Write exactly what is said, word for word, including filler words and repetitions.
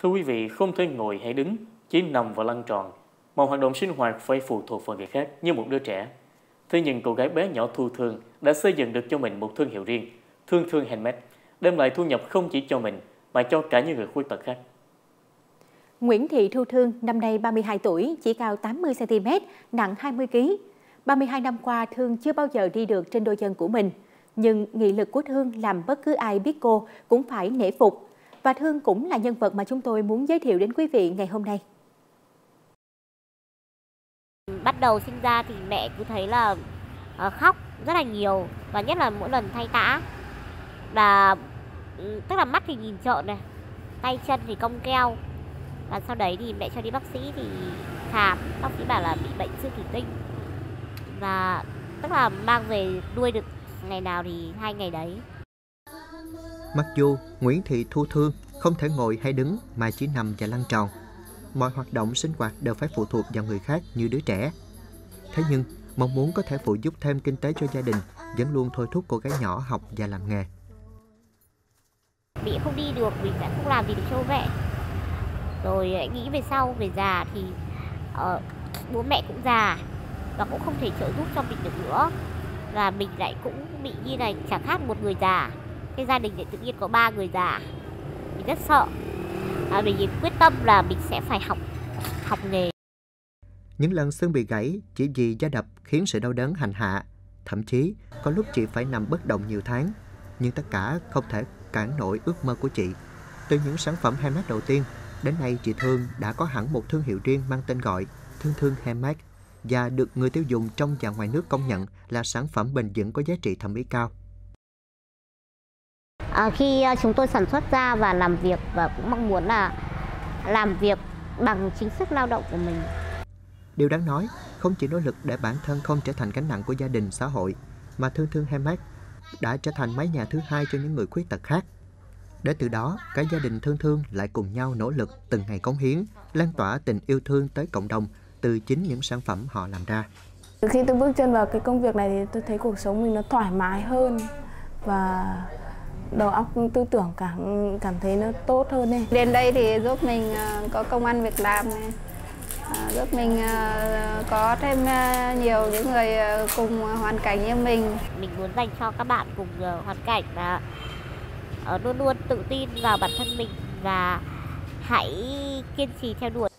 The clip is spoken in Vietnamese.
Thưa quý vị, không thể ngồi hay đứng, chỉ nằm và lăn tròn. Mọi hoạt động sinh hoạt phải phụ thuộc vào người khác như một đứa trẻ. Thế nhưng cô gái bé nhỏ Thu Thương đã xây dựng được cho mình một thương hiệu riêng, Thương Thương Handmade, đem lại thu nhập không chỉ cho mình mà cho cả những người khuyết tật khác. Nguyễn Thị Thu Thương năm nay ba mươi hai tuổi, chỉ cao tám mươi xăng ti mét, nặng hai mươi ki lô gam. ba mươi hai năm qua, Thương chưa bao giờ đi được trên đôi chân của mình. Nhưng nghị lực của Thương làm bất cứ ai biết cô cũng phải nể phục. Và Thương cũng là nhân vật mà chúng tôi muốn giới thiệu đến quý vị ngày hôm nay. Bắt đầu sinh ra thì mẹ cứ thấy là khóc rất là nhiều, và nhất là mỗi lần thay tã là tức là mắt thì nhìn trợn này, tay chân thì cong keo. Và sau đấy thì mẹ cho đi bác sĩ thì khám, bác sĩ bảo là bị bệnh xương thủy tinh, và tức là mang về nuôi được ngày nào thì hai ngày đấy. Mặc dù Nguyễn Thị Thu Thương không thể ngồi hay đứng mà chỉ nằm và lăn tròn, mọi hoạt động sinh hoạt đều phải phụ thuộc vào người khác như đứa trẻ. Thế nhưng mong muốn có thể phụ giúp thêm kinh tế cho gia đình vẫn luôn thôi thúc cô gái nhỏ học và làm nghề. Bị không đi được, mình sẽ không làm gì được cho mẹ. Rồi nghĩ về sau, về già thì uh, bố mẹ cũng già và cũng không thể trợ giúp cho mình được nữa. Và mình lại cũng bị như này, chẳng khác một người già. Cái gia đình lại tự nhiên có ba người già. Mình rất sợ. À, mình quyết tâm là mình sẽ phải học học nghề. Những lần xương bị gãy chỉ vì va đập khiến sự đau đớn hành hạ. Thậm chí có lúc chị phải nằm bất động nhiều tháng. Nhưng tất cả không thể cản nổi ước mơ của chị. Từ những sản phẩm handmade đầu tiên, đến nay chị Thương đã có hẳn một thương hiệu riêng mang tên gọi Thương Thương Handmade và được người tiêu dùng trong và ngoài nước công nhận là sản phẩm bền vững có giá trị thẩm mỹ cao. À, khi chúng tôi sản xuất ra và làm việc, và cũng mong muốn là làm việc bằng chính sức lao động của mình. Điều đáng nói, không chỉ nỗ lực để bản thân không trở thành gánh nặng của gia đình xã hội, mà Thương Thương Handmade đã trở thành mái nhà thứ hai cho những người khuyết tật khác. Để từ đó, cả gia đình Thương Thương lại cùng nhau nỗ lực từng ngày cống hiến, lan tỏa tình yêu thương tới cộng đồng từ chính những sản phẩm họ làm ra. Khi tôi bước chân vào cái công việc này thì tôi thấy cuộc sống mình nó thoải mái hơn và đầu óc tư tưởng cảm cảm thấy nó tốt hơn này. Đến đây thì giúp mình có công ăn việc làm này, giúp mình có thêm nhiều những người cùng hoàn cảnh như mình. Mình muốn dành cho các bạn cùng hoàn cảnh là luôn luôn tự tin vào bản thân mình và hãy kiên trì theo đuổi.